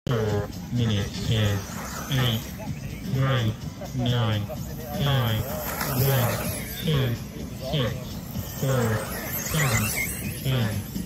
4 minutes is 8, 3, 9, 5, 1, 2, 6, 4, 7, 10.